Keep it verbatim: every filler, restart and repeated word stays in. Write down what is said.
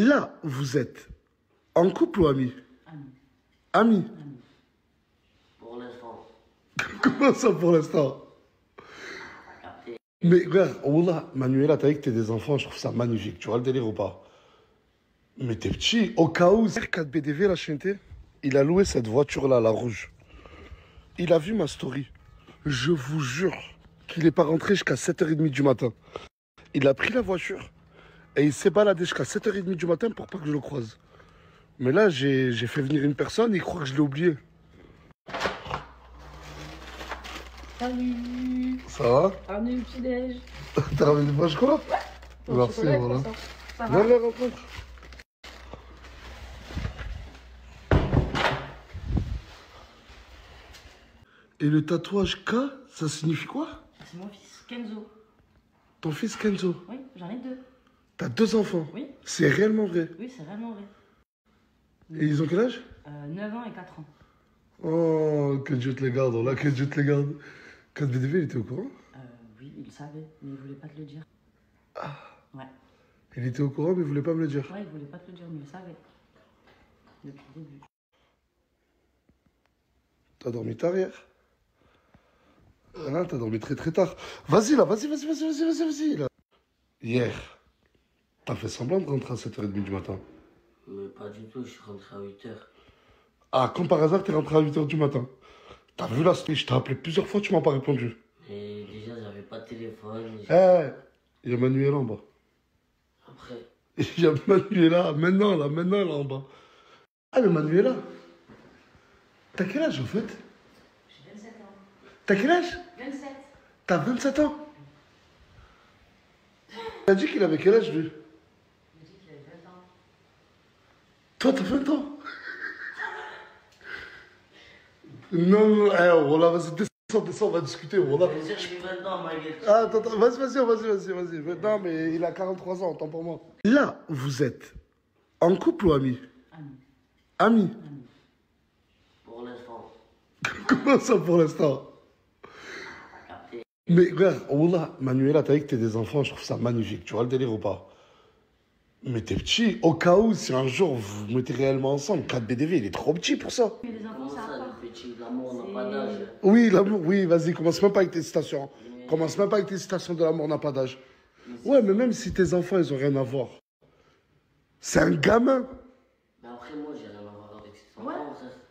Là, vous êtes en couple ou amis? Ami. Amis? Ami. Pour l'instant. Comment ça pour l'instant? Mais regarde, Wallah, Manuela, t'as dit que t'es des enfants, je trouve ça magnifique. Tu vois le délire ou pas? Mais t'es petit. Au cas où, R quatre B D V, la chienté, il a loué cette voiture-là, la rouge. Il a vu ma story. Je vous jure qu'il n'est pas rentré jusqu'à sept heures trente du matin. Il a pris la voiture et il s'est baladé jusqu'à sept heures trente du matin pour pas que je le croise. Mais là, j'ai fait venir une personne et il croit que je l'ai oublié. Salut. Ça va? Ramenez le petit-déj. T'as ramené du pain au chocolat? Ton Merci, chocolat, voilà. ça. Ça Viens, va? viens, rencontre. Et le tatouage K, ça signifie quoi? C'est mon fils, Kenzo. Ton fils Kenzo. Oui, j'en ai deux. T'as deux enfants? Oui. C'est réellement vrai? Oui, c'est vraiment vrai. Et ils ont quel âge? Euh, neuf ans et quatre ans. Oh, que Dieu te les garde, là, que Dieu te les garde. quatre B D V, il était au courant? Euh, oui, il le savait, mais il voulait pas te le dire. Ah. Ouais. Il était au courant, mais il voulait pas me le dire. Ouais, il voulait pas te le dire, mais il le savait. Depuis le début. T'as dormi tard hier? Ah, t'as dormi très très tard. Vas-y là, vas-y, vas-y, vas-y, vas-y, vas-y, vas-y là. Hier, t'as fait semblant de rentrer à sept heures trente du matin. Mais pas du tout, je suis rentré à huit heures. Ah, comme par hasard, t'es rentré à huit heures du matin. T'as vu la story, je t'ai appelé plusieurs fois, tu m'as pas répondu. Et déjà, j'avais pas de téléphone. Eh, il y a Manuela en bas. Après, Il y a Manuela, maintenant là, maintenant là en bas. Ah, mais Manuela, t'as quel âge en fait? J'ai vingt-sept ans. T'as quel âge? vingt-sept. T'as vingt-sept ans? Il a dit qu'il avait quel âge lui? Il m'a dit qu'il avait vingt ans. Toi, t'as vingt ans? Non, non, eh, oh là, vas-y, descends, descends, on va discuter, oh là. je veux dire, j'ai vingt ans, ma gueule. Ah, attends, attends, vas-y, vas-y, vas-y, vas-y, vas-y. Non, mais il a quarante-trois ans, tant pour moi. Là, vous êtes en couple ou amis? Ami. Amis? Ami. Pour l'instant. Comment ça pour l'instant? Capté. Mais regarde, Wallah, Manuela, t'as dit que t'es des enfants, je trouve ça magnifique. Tu vois le délire ou pas? Mais t'es petit. Au cas où, si un jour vous vous mettez réellement ensemble, quatre B D V, il est trop petit pour ça. Mais les enfants, Comment ça ça, a part. le petit, l'amour n'a C'est- pas d'âge. Oui, l'amour, oui, vas-y, commence même pas avec tes citations. Commence même pas avec tes citations de l'amour n'a pas d'âge. Ouais, mais même si tes enfants, ils ont rien à voir. C'est un gamin. Mais après, moi, j'ai rien à voir avec cet Ouais. enfant, frère.